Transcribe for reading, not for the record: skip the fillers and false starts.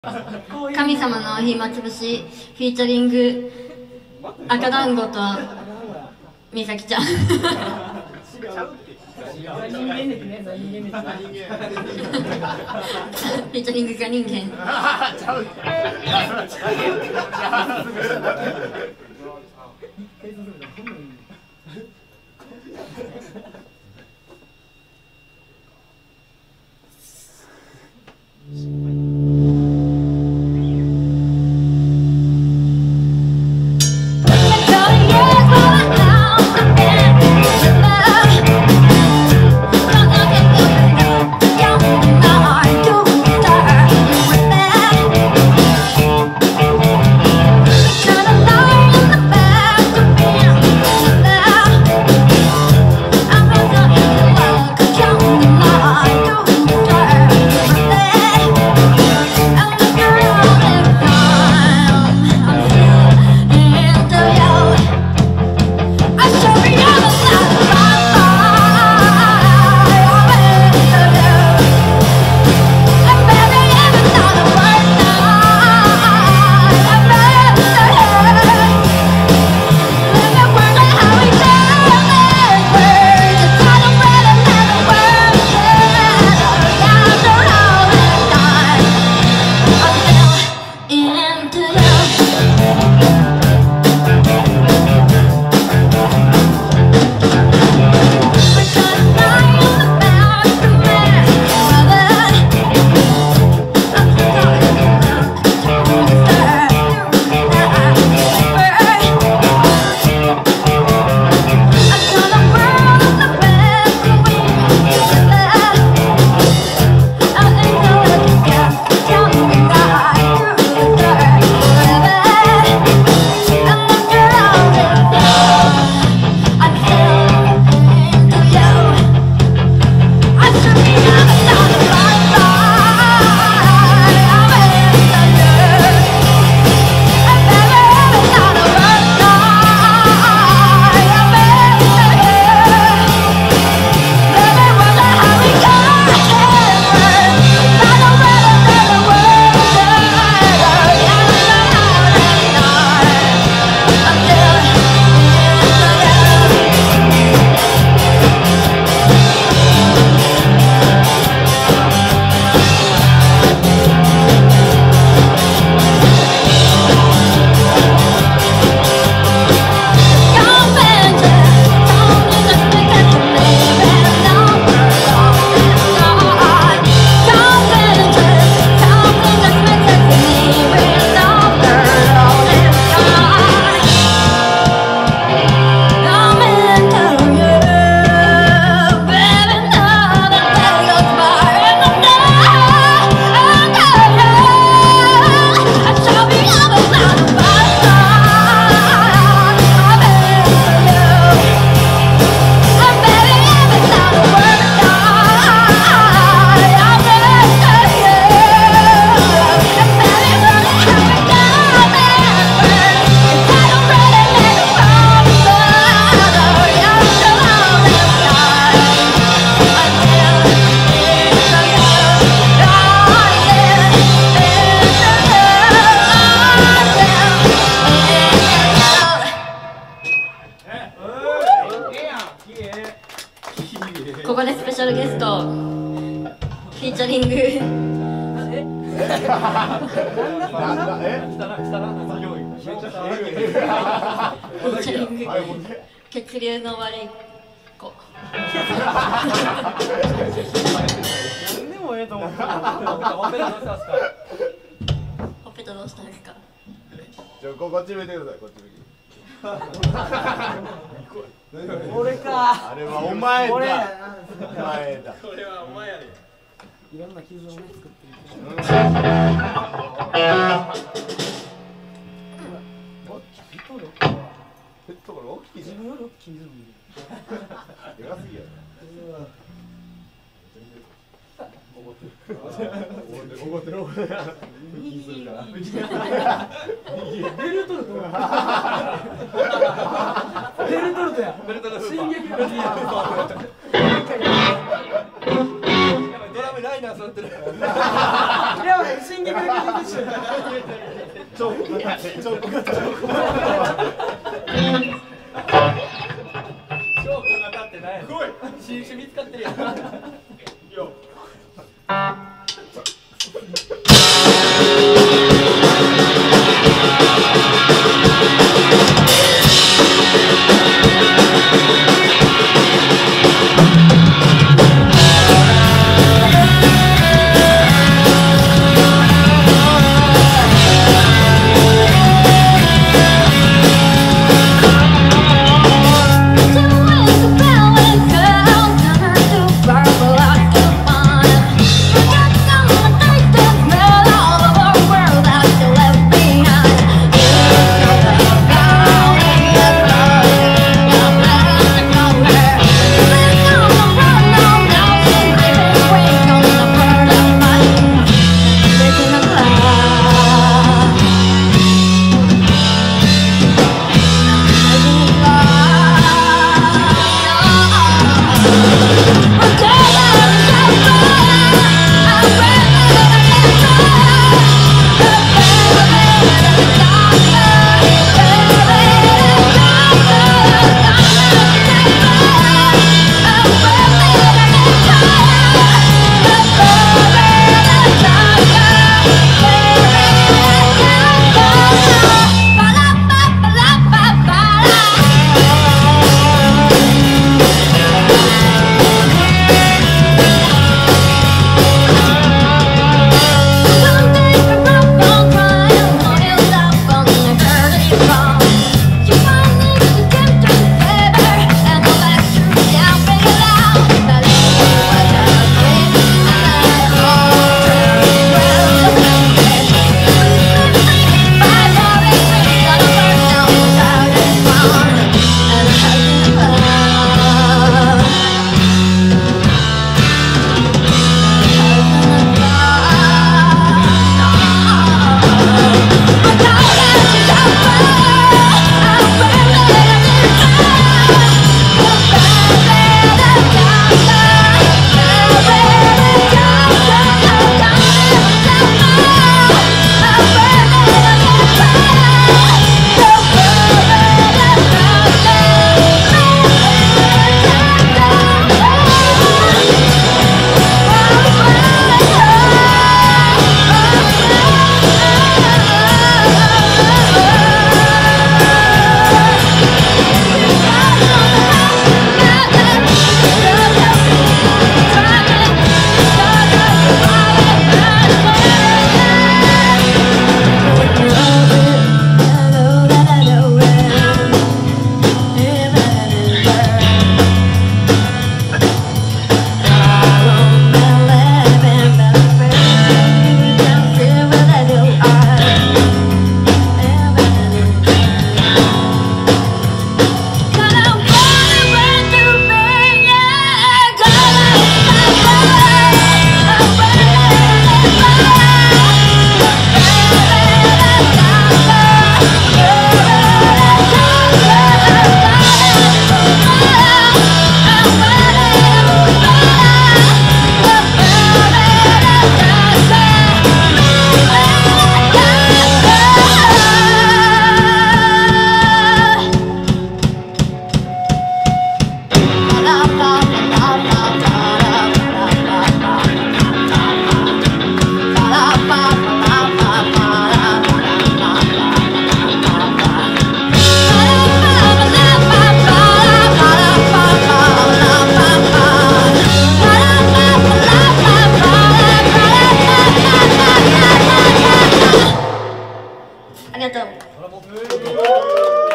神様の暇つぶしフィーチャリング赤団子と美咲ちゃん。フィーチャリングが人間。ここでスペシャルゲストフィーチャリングフィーチャリング血流の悪い子。 何でもええと思って。ほっぺたどうしたんですか。 こっち向いてください。こっち向いて。 俺か。 あれはお前だ。お前だ。 これはお前やで。いろんな傷をね作ってる。 ペットボール大きい。 自分より大きい傷もいる。 でかすぎや。怒ってる。気するから。 ベルトルト。ベルトルトや。進撃の。進撃の。 声ないな、座ってる。 いや、進撃の技術。 チョークが立って、チョークが立って。 チョークが立ってない。来い。新種見つかってるやん。よ。 ありがとう。